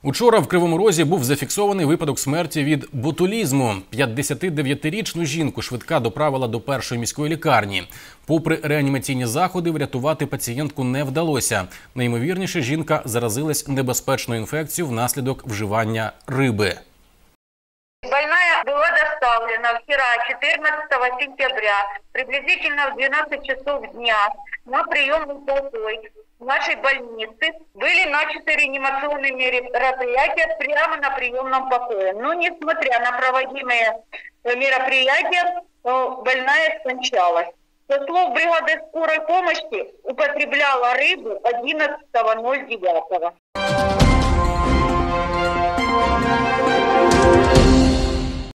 Учора в Кривому Розі був зафіксований випадок смерті від ботулізму. 59-річну жінку швидка доправила до першої міської лікарні. Попри реанімаційні заходи, врятувати пацієнтку не вдалося. Найімовірніше, жінка заразилась небезпечною інфекцією внаслідок вживання риби. Больная была доставлена вчера, 14 сентября, приблизительно в 12 часов дня на приемный покой в нашей больнице. Были начаты реанимационные мероприятия прямо на приемном покое. Но несмотря на проводимые мероприятия, больная скончалась. Со слов бригады скорой помощи, употребляла рыбу 11.09.